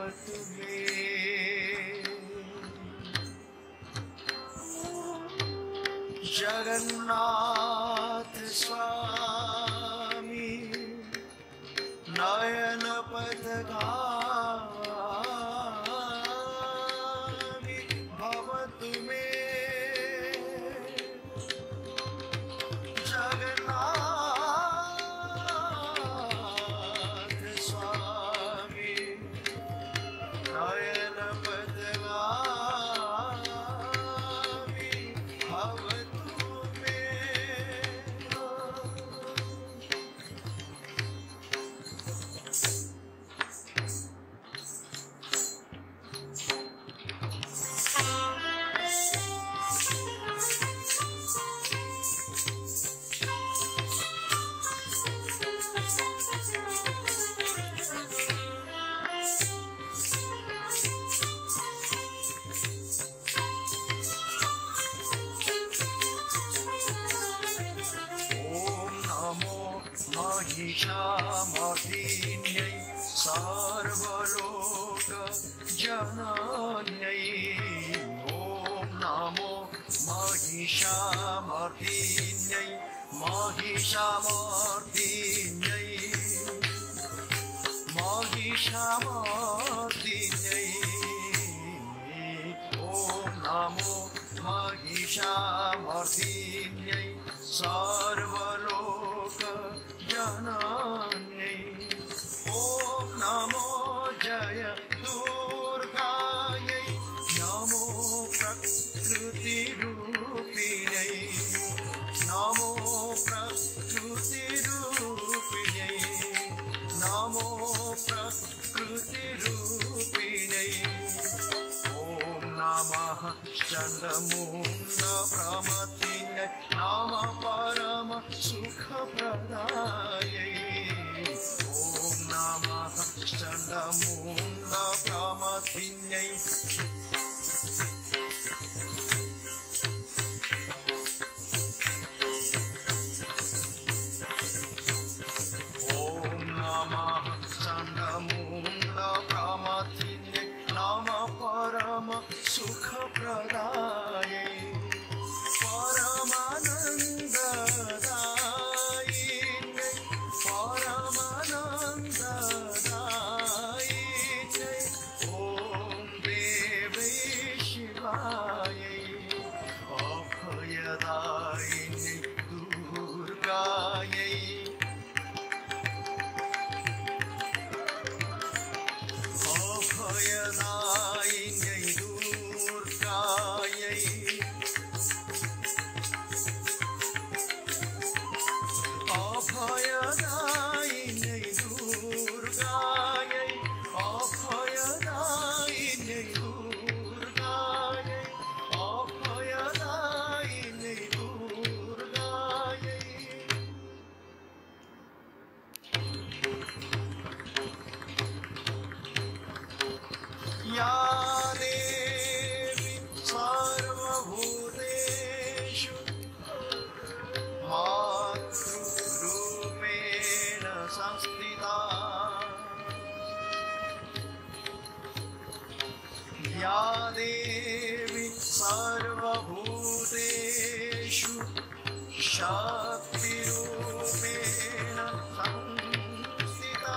जगन्नाथ स्वामी नयन पथगामी भवतु मे। जगन्नाथ स्वामी नयन पथगामी भवतु। महिषामर्दिन्यै सर्वलोक जनन्यै। ॐ नमो महिषामर्दिन्यै महिषामर्दिन्यै महिषामर्दिन्यै। ॐ नमो महिषामर्दिन्यै सर्वलोक जनन्यै। ॐ नमो जय दुर्गायै नमो प्रकृतिरूपिण्यै नमो प्रकृतिरूपिण्यै नमो प्रकृतिरूपिण्यै। ॐ नमः चण्डमुण्डप्रमथिन्यै नमः परम सुखप्रदायै। ॐ नमः चण्डमुण्डप्रमथिन्यै ॐ नमः चण्डमुण्डप्रमथिन्यै नमः परम सुखप्रदायै। परमानन्ददायिन्यै परमानन्ददायिन्यै ॐ देवी शिवायै अभयदायिन्यै दुर्गायै अभयदायिन्यै दुर्गायै अभयदायिन्यै दुर्गायै अभयदायिन्यै दुर्गायै अभयदायिन्यै दुर्गायै। या देवी सर्वभूतेषु मातृरूपेण संस्थिता। या देवी सर्वभूतेषु शक्तिरूपेण संस्थिता।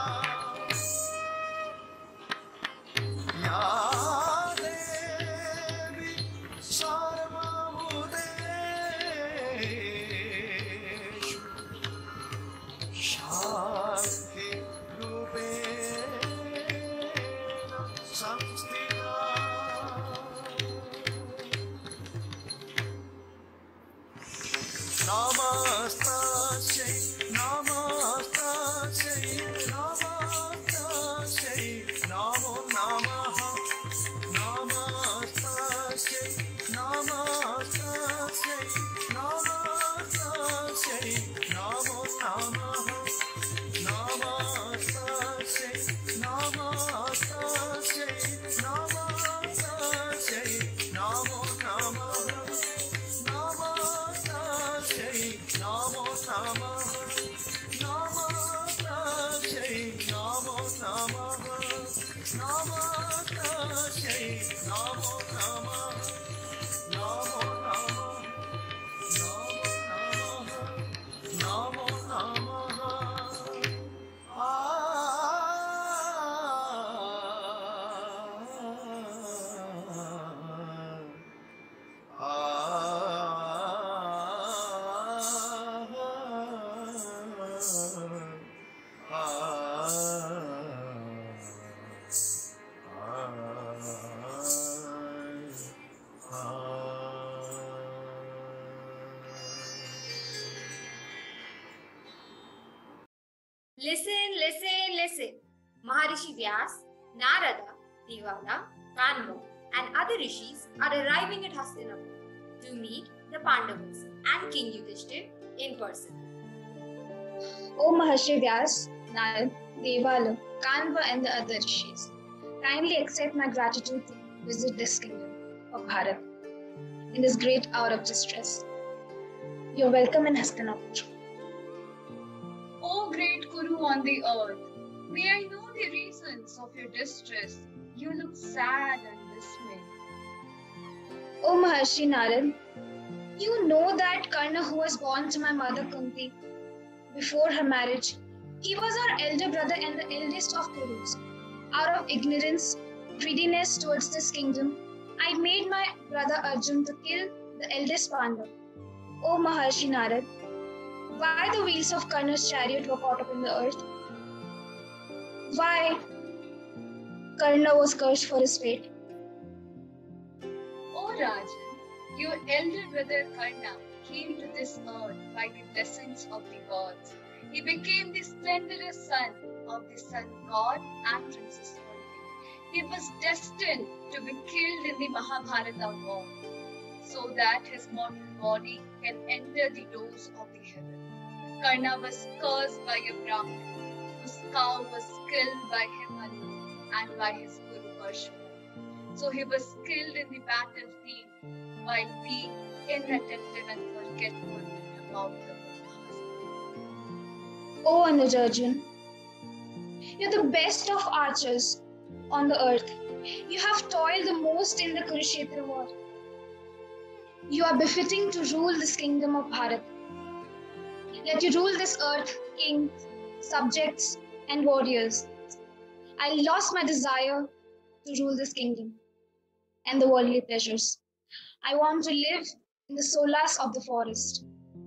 या देवी सर्वभूतेषु शक्तिरूपेण संस्थिता। नमस्तस्यै नमस्तस्यै नमस्तस्यै नमो नमः नमस्तस्यै नमस्तस्यै नमस्तस्यै नमो नमः नमस्तस्यै नमस्तस्यै नमस्तस्यै नमो नमः नमस्तस्यै नमो नमः नमस्तस्यै नमो नमः नमः तस्यै नमो नमः नमो नमः नमो नमः Listen, listen, listen. Maharishi Vyas, Narada, Devala, Kanva, and other rishis are arriving at Hastinapur to meet the Pandavas and King Yudhishthir in person. O Maharishi Vyas, Narad, Devala, Kanva, and the other rishis, kindly accept my gratitude to visit this kingdom of Bharat in this great hour of distress. You're welcome in Hastinapur. O great Guru on the earth, may I know the reasons of your distress? You look sad and dismayed. O Maharishi Narad, you know that Karna, who was born to my mother Kunti before her marriage, he was our elder brother and the eldest of Kurus. Out of ignorance, greediness towards this kingdom, I made my brother Arjun to kill the eldest Pandav. O Maharishi Narad, why the wheels of Karna's chariot were caught up in the earth? Why Karna was cursed for his fate? O Rajan, your elder brother Karna came to this earth by the blessings of the gods. He became the splendorous son of the sun god and Princess Kunti. He was destined to be killed in the Mahabharata war, so that his mortal body can enter the doors of the heaven. Karna was cursed by a Brahmin, whose cow was killed by him alone and by his Guru Parshurama. So he was killed in the battlefield while being inattentive and forgetful about the Mahabharata. O Anuj Arjun, you're the best of archers on the earth. You have toiled the most in the Kurukshetra war. You are befitting to rule this kingdom of Bharat. Let you rule this earth, kings, subjects, and warriors. I lost my desire to rule this kingdom and the worldly pleasures. I want to live in the solace of the forest.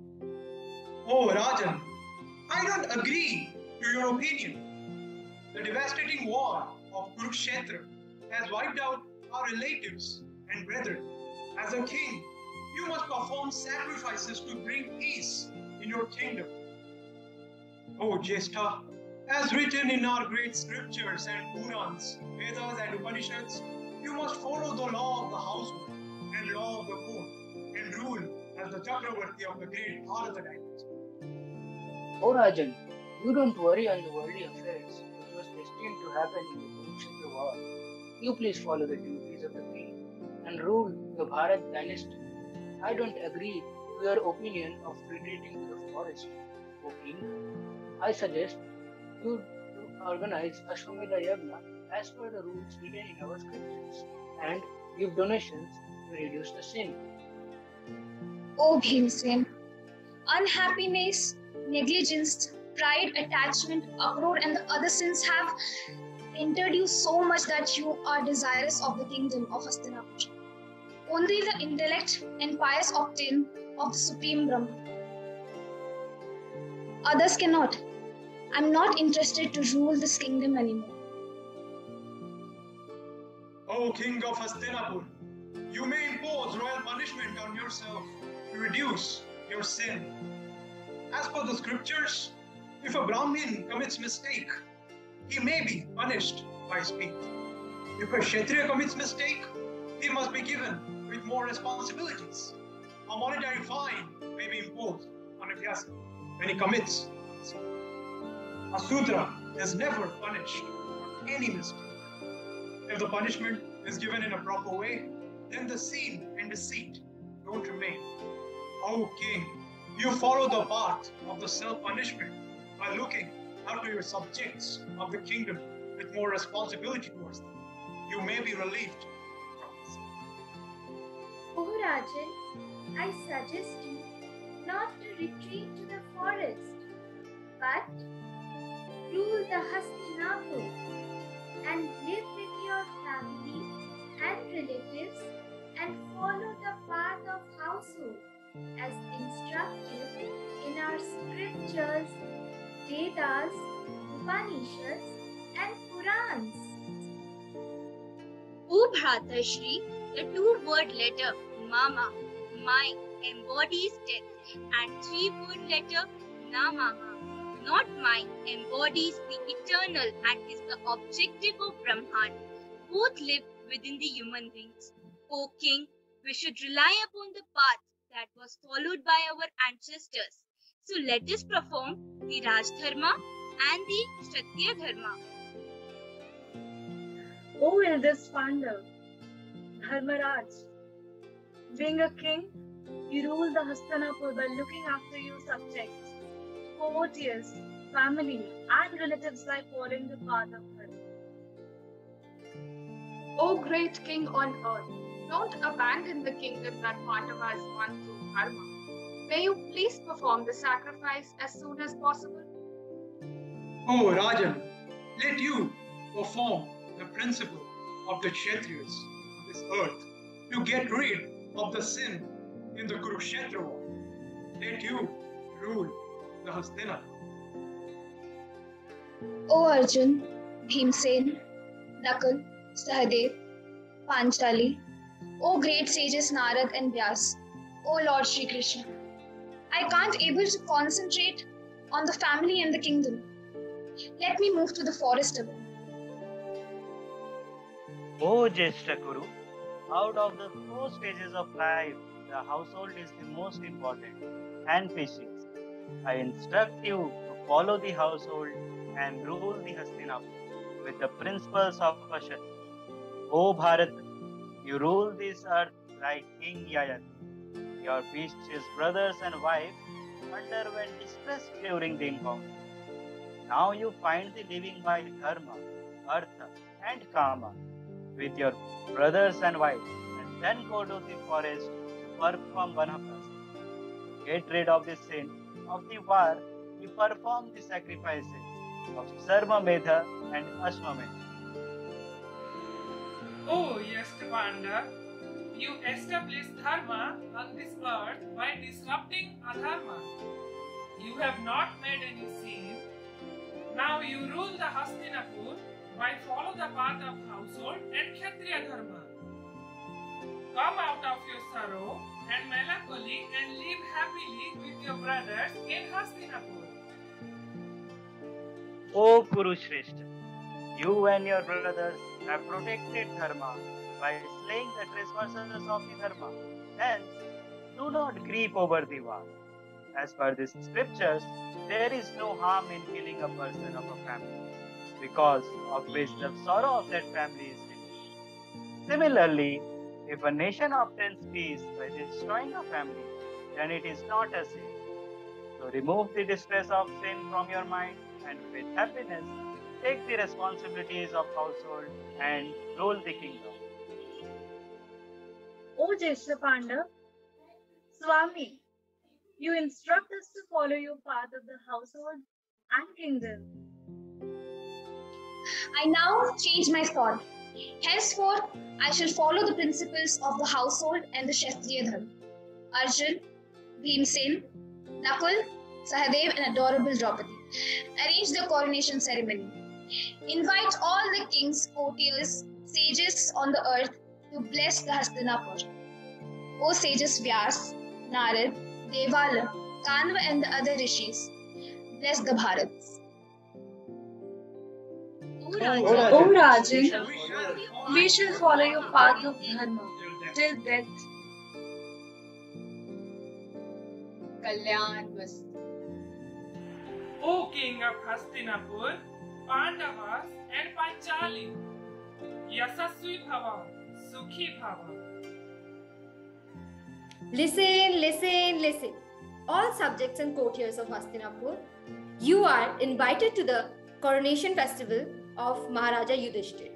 Oh, Rajan, I don't agree to your opinion. The devastating war of Kurukshetra has wiped out our relatives and brethren. As a king, you must perform sacrifices to bring peace in your kingdom. O Jyeshtha, as written in our great scriptures and Purans, Vedas and Upanishads, you must follow the law of the household and law of the court and rule as the Chakravarti of the great Bharata dynasty. O Rajan, you don't worry on the worldly affairs which was destined to happen in the Kurukshetra war. You please follow the duties of the king and rule the Bharat dynasty. I don't agree to your opinion of retreating to the forest. O king, I suggest you to organize Ashwamedha Yagna as per the rules written in our scriptures and give donations to reduce the sin. O Bhimsen, unhappiness, negligence, pride, attachment, uproar, and the other sins have entered you so much that you are desirous of the kingdom of Hastinapur. Only the intellect and pious obtain of the Supreme Brahma. Others cannot. I'm not interested to rule this kingdom anymore. O King of Hastinapur, you may impose royal punishment on yourself to reduce your sin. As per the scriptures, if a Brahmin commits mistake, he may be punished by speech. If a Kshatriya commits mistake, he must be given with more responsibilities. A monetary fine may be imposed on a Vyasa when he commits. A Sudra is never punished for any mistake. If the punishment is given in a proper way, then the sin and deceit don't remain. O king, you follow the path of the self-punishment by looking after your subjects of the kingdom with more responsibility towards them. you may be relieved from this. O Rajan, I suggest you not to retreat to the forest, but rule the Hastinapur and live with your family and relatives and follow the path of household as instructed in our scriptures, Vedas, Upanishads and Purans. O Bhratashri, the two-word letter Mama, my, embodies death, and three-word letter Na Mama, not mine, embodies the eternal and is the objective of Brahman. Both live within the human beings. O King, we should rely upon the path that was followed by our ancestors. So let us perform the Raj Dharma and the Kshatriya Dharma. O eldest Pandav, Dharmaraj, being a king, you rule the Hastinapur by looking after your subjects, courtiers, family, and relatives by following the path of Dharma. O great king on earth, don't abandon the kingdom that Pandava has won through Dharma. May you please perform the sacrifice as soon as possible? Oh Rajan, let you perform the principle of the Kshatriyas on this earth to get rid of the sin in the Kurukshetra war. Let you rule the Hastinapur. O Arjun, Bhimsen, Nakul, Sahadev, Panchali, O great sages Narad and Vyas, O Lord Shri Krishna, I can't able to concentrate on the family and the kingdom. Let me move to the forest alone. O Jeshta Kuru, out of the four stages of life, the household is the most important and precious. I instruct you to follow the household and rule the Hastinapur with the principles of a Kshatriya. O Bharat, you rule this earth like King Yayati. Your precious brothers and wife underwent distress during the encounter. Now you find the living by Dharma, Artha and Kama with your brothers and wife, and then go to the forest to perform Vanaprastha. To get rid of the sin of the war, you perform the sacrifices of Sarvamedha and Ashwamedha. Oh, Yashtapanda, you established dharma on this earth by disrupting adharma. You have not made any sin. Now you rule the Hastinapur by follow the path of household and Kshatriya dharma. Come out of your sorrow and melancholy and live happily with your brothers in Hastinapur. O Kuru Shrestha, you and your brothers have protected Dharma by slaying the trespassers of the Dharma. Hence, do not grieve over the war. As per the scriptures, there is no harm in killing a person of a family, because of which the sorrow of that family is removed. Similarly, if a nation obtains peace by destroying a family, then it is not a sin. So remove the distress of sin from your mind and with happiness, take the responsibilities of household and rule the kingdom. O Jeshta Pandav, Swami, you instruct us to follow your path of the household and kingdom. I now change my thought. Henceforth, I shall follow the principles of the household and the Kshatriya Dharma. Arjun, Bhimsen, Nakul, Sahadev and adorable Draupadi, arrange the coronation ceremony. Invite all the kings, courtiers, sages on the earth to bless the Hastinapur. O sages Vyas, Narad, Devala, Kanva and the other rishis, bless the Bharats. O Rajan, we shall follow your path of Dharma till death. Kalyan was O King of Hastinapur, Pandavas and Panchali, Yasasvi Bhava, Sukhi Bhava. Listen, listen, listen. All subjects and courtiers of Hastinapur, you are invited to the coronation festival of Maharaja Yudhishthir.